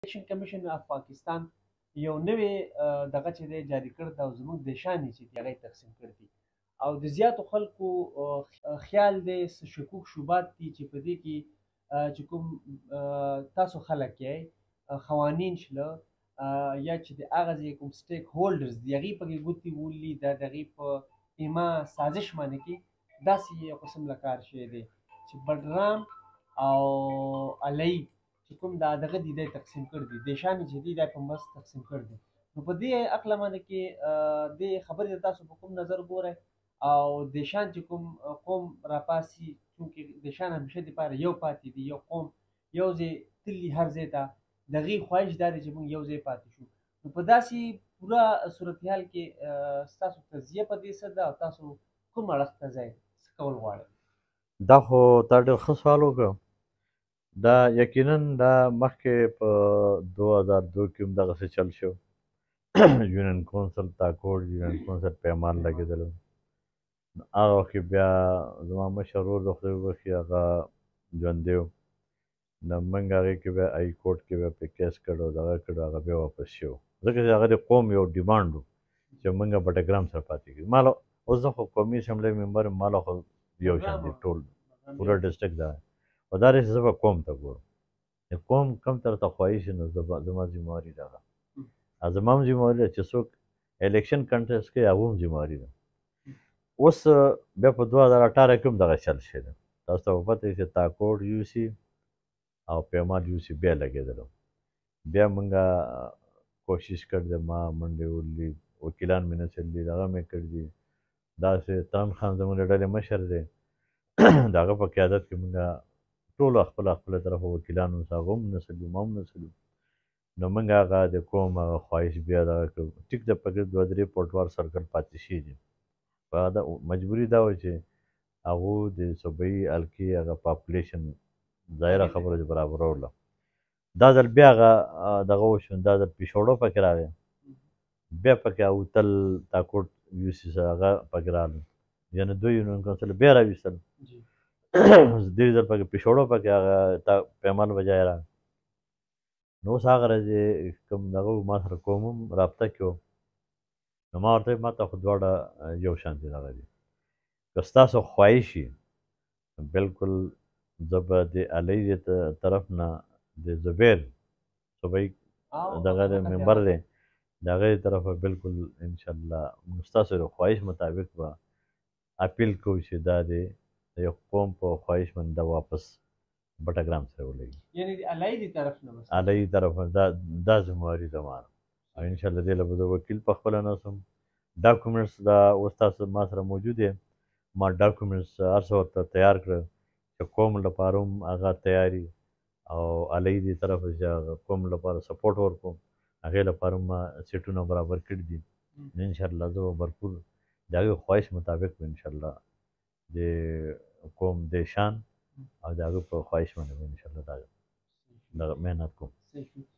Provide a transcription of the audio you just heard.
الیکشن کمیشن اف پاکستان یو نوې دغه چې دی جاري کړ دا زموږ د شانې چې دي هغه یې تقسیم کړي دي او د زیاتو خلکو خیال دی شکوک شوبات دي چې په دې کې چې کوم تاسو خلک یې قوانین شله یا چې د هغه ځای کوم سټیک هولډرز دي هغوی پکې ګوتې وولي د هغې په ایما سازش باندې کې داسې یو قسم له کار شوی دی چې بډرام او علي چې کوم دا دغه دي دی تقسیم کړي دي د شانې چې دي دا په مست تقسیم کړي دي نو په دې عقله باندې کې دې خبرې ته تاسو په کوم نظر ګورئ او د شان چې کوم قوم راپاسي چونکې د شان همیشه دپاره یو پاتې دي یو قوم یو ځای تلي هر ځای ته د هغې خواهش دا دی چې موږ یو ځای پاتې شو نو په داسې پوره صورتحال کې ستاسو تجزیه په دې څه ده او تاسو کوم اړخ ته ځئ څه کول غواړئ دا خو تا ډېر ښه سوال وکړ دا یقینا دا مخکې په 2002 کې هم دغسې چل شو یونین کونسل تاکوړ یونین کونسل پیمان لګېدلو هغه وخت کې بیا زما مشر ورور د خدای وبخښي هغه ژوندی و نو موږ هغې کې بیا هاي کورټ کې بیا پرې کیس کړ او دغه کړ هغه بیا واپس شو ځکه چې هغه د قوم یو ډیمانډ و چې موږ بټګرام سره پاتې کړي ما اوس زه خو قومي اسمبلی ممبر یم ما له خو یو شان دي ټول پوره ډسټرکټ دا خو دا رسې زه به قوم ته ګورم د قوم کم طرف ته خواهش نو زما ذمواري دغه زما هم ذمواري ده چې څوک الیکشن کنټسټ کوي هغه هم ذمواري ده اوس بیا په 2018 کې هم دغه چل شوی ده تاسو ته به پته وي چې تاکوړ یو سي او پیمال یو سي بیا لګېدلو بیا موږ کوشش کړی دی ما منډې وهلي وکیلان مې نڅلي دي دغه مې کړي دي داسې ترن خان زموږ د ډلې مشر دی د هغه په قیادت کې موږ ټولو خپله طرفه وکیلان اوس هغه هم نڅلي ما هم نڅلي نو موږ هغه د قوم هغه خواهش بیا دغه کړو ټیک ده پکې 2-3 پټوار سرکل پاتې شوي دي په دا مجبوري دا وه چې هغو د صوبایي حلقې هغه پاپولیشن ظاهره خبره چې برابروله دا ځل بیا هغه دغه وشو دا ځل پیښوړو پکې راغی بیا پکې اوتل تاکوټ یو سي سره هغه پکې راغلل یعنې دوی یونین کونسل بیا راویستل دې ځل پکې پیښوړو پکې هغه پیمال بجای راغی نو اوس هغه ورځې کوم دغه ما سره کوم هم رابطه کې وم نو ما ورته ما ته خو دواړه یو شانتې دغه دي که ستاسو خواهش وي بلکل زه به د علي د طرف نه د زبیر صوبایي دغه ممبر دی د هغې طرفه بلکل انشاءالله موږ ستاسو د خواهش مطابق به اپیل کوو چې دا د یو قوم په خواهش باندې دا واپس بټګرام سره ولګي یعنې د علي د طرف نه علي طرف نه دا ذمواري زما ده او انشاءالله دې له به زه وکیل پخپله نسم ډاکومنټس دا اوس تاسو ما سره موجود دی ما ډاکومنټس هر څه ورته تیار کړه چې قوم لپاره هم هغه تیاري او علي دې طرفه چې هغه قوم لپاره سپورټ ورکړم هغې لپاره هم ما سیټونه برابر کړي دي انشاءالله زه به بھرپور د هغې خواهش مطابق به انشاءالله د قوم د شان او د هغه په خواهش باندې به انشاءالله دا محنت کوم